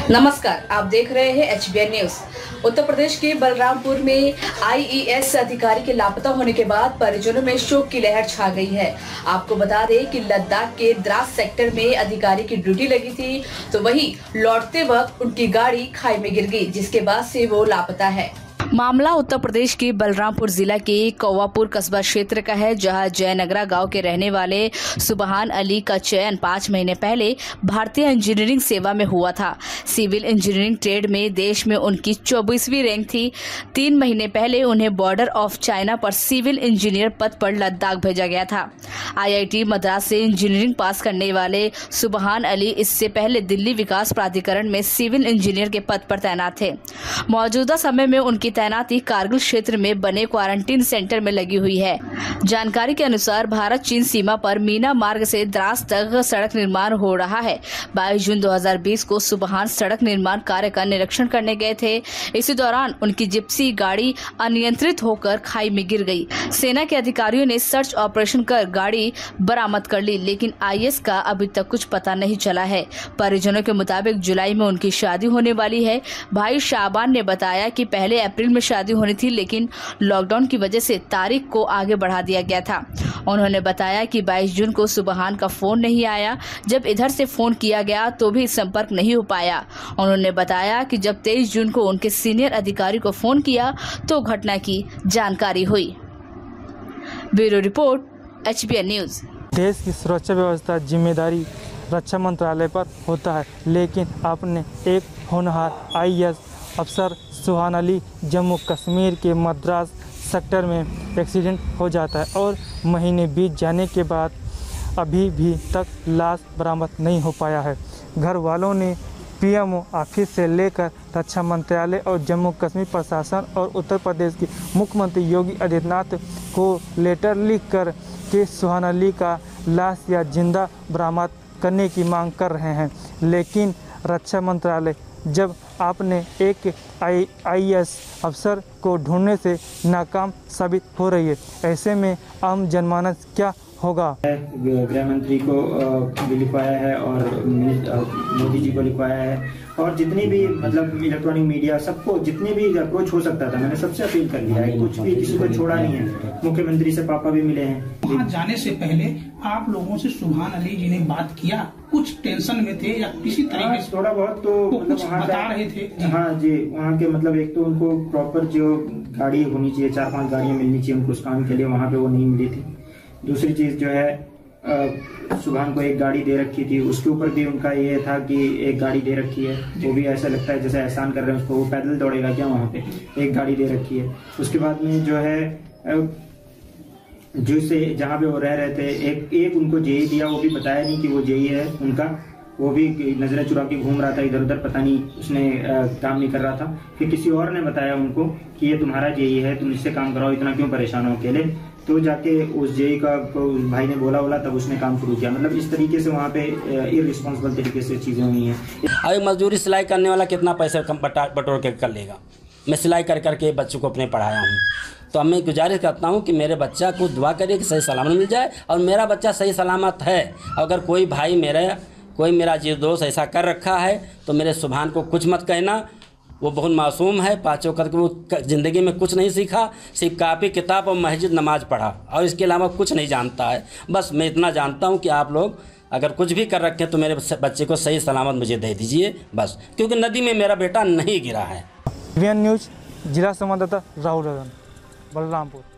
नमस्कार, आप देख रहे हैं HBN न्यूज। उत्तर प्रदेश के बलरामपुर में IAS अधिकारी के लापता होने के बाद परिजनों में शोक की लहर छा गई है। आपको बता दें कि लद्दाख के द्रास सेक्टर में अधिकारी की ड्यूटी लगी थी, तो वहीं लौटते वक्त उनकी गाड़ी खाई में गिर गई, जिसके बाद से वो लापता है। मामला उत्तर प्रदेश के बलरामपुर जिला के कौवापुर कस्बा क्षेत्र का है, जहां जयनगरा गांव के रहने वाले सुबहान अली का चयन 5 महीने पहले भारतीय इंजीनियरिंग सेवा में हुआ था। सिविल इंजीनियरिंग ट्रेड में देश में उनकी 24वीं रैंक थी। 3 महीने पहले उन्हें बॉर्डर ऑफ चाइना पर सिविल इंजीनियर पद पर लद्दाख भेजा गया था। IIT मद्रास से इंजीनियरिंग पास करने वाले सुबहान अली इससे पहले दिल्ली विकास प्राधिकरण में सिविल इंजीनियर के पद पर तैनात थे। मौजूदा समय में उनकी तैनाती कारगिल क्षेत्र में बने क्वारंटीन सेंटर में लगी हुई है। जानकारी के अनुसार भारत चीन सीमा पर मीना मार्ग से द्रास तक सड़क निर्माण हो रहा है। 22 जून 2020 को सुबहान सड़क निर्माण कार्य का निरीक्षण करने गए थे। इसी दौरान उनकी जिप्सी गाड़ी अनियंत्रित होकर खाई में गिर गई। सेना के अधिकारियों ने सर्च ऑपरेशन कर गाड़ी बरामद कर ली, लेकिन IAS का अभी तक कुछ पता नहीं चला है। परिजनों के मुताबिक जुलाई में उनकी शादी होने वाली है। भाई शाबान ने बताया कि पहले अप्रैल में शादी होनी थी, लेकिन लॉकडाउन की वजह से तारीख को आगे बढ़ा दिया गया था। उन्होंने बताया कि 22 जून को सुबहान का फोन नहीं आया। जब इधर से फोन किया गया तो भी संपर्क नहीं हो पाया। उन्होंने बताया कि जब 23 जून को उनके सीनियर अधिकारी को फोन किया तो घटना की जानकारी हुई। Bureau report, HBN news. देश की सुरक्षा व्यवस्था जिम्मेदारी रक्षा मंत्रालय पर होता है, लेकिन आपने एक होनहार IAS अफसर सुबहान अली जम्मू कश्मीर के मद्रास सेक्टर में एक्सीडेंट हो जाता है और महीने बीत जाने के बाद अभी भी तक लाश बरामद नहीं हो पाया है। घर वालों ने PMO ऑफिस से लेकर रक्षा मंत्रालय और जम्मू कश्मीर प्रशासन और उत्तर प्रदेश के मुख्यमंत्री योगी आदित्यनाथ को लेटर लिखकर कि सुबहान अली का लाश या जिंदा बरामद करने की मांग कर रहे हैं, लेकिन रक्षा मंत्रालय जब आपने एक IAS अफसर को ढूंढने से नाकाम साबित हो रही है, ऐसे में आम जनमानस क्या होगा। गृह मंत्री को भी लिखवाया है और मोदी जी को लिखवाया है और जितनी भी मतलब इलेक्ट्रॉनिक मीडिया सबको जितने भी अप्रोच हो सकता था मैंने सबसे अपील कर दिया है। कुछ भी किसी को छोड़ा नहीं है। मुख्यमंत्री से पापा भी मिले हैं। वहाँ जाने से पहले आप लोगों से सुबहान अली जी ने बात किया? कुछ टेंशन में थे या किसी तरीके से? थोड़ा बहुत तो मतलब वहाँ बता रहे थे। हाँ जी, वहाँ के मतलब एक तो उनको प्रॉपर जो गाड़ी होनी चाहिए, 4-5 गाड़ियाँ मिलनी चाहिए उनको उस काम के लिए, वहाँ पे वो नहीं मिली थी। दूसरी चीज जो है सुबहान को एक गाड़ी दे रखी थी, उसके ऊपर भी उनका ये था कि एक गाड़ी दे रखी है, वो भी ऐसा लगता है जैसे एहसान कर रहे हैं उसको, वो पैदल दौड़ेगा क्या वहाँ पे, एक गाड़ी दे रखी है। उसके बाद में जो है जो से जहाँ पे वो रह रहे थे एक उनको जेई दिया, वो भी बताया नहीं कि वो जेई है उनका, वो भी नजरें चुरा के घूम रहा था इधर उधर, पता नहीं उसने काम नहीं कर रहा था। फिर किसी और ने बताया उनको कि ये तुम्हारा जेई है, तुम इससे काम कराओ, इतना क्यों परेशान हो अकेले। तो जाके उस जेई का उस भाई ने बोला तब उसने काम शुरू किया। मतलब इस तरीके से वहाँ पे इररिस्पॉन्सिबल तरीके से चीज़ें हुई हैं। अभी मजदूरी सिलाई करने वाला कितना पैसा कम बटोर के कर लेगा। मैं सिलाई कर करके बच्चों को अपने पढ़ाया हूँ, तो मैं गुजारिश करता हूँ कि मेरे बच्चा को दुआ करिए कि सही सलामत मिल जाए और मेरा बच्चा सही सलामत है। अगर कोई भाई कोई मेरा जीव दोस्त ऐसा कर रखा है तो मेरे सुबहान को कुछ मत कहना। वो बहुत मासूम है, 5 वक्त वो ज़िंदगी में कुछ नहीं सीखा, सिर्फ कापी किताब और मस्जिद नमाज पढ़ा और इसके अलावा कुछ नहीं जानता है। बस मैं इतना जानता हूँ कि आप लोग अगर कुछ भी कर रखे हैं तो मेरे बच्चे को सही सलामत मुझे दे दीजिए बस, क्योंकि नदी में मेरा बेटा नहीं गिरा है। HBN न्यूज, जिला संवाददाता राहुल बलरामपुर।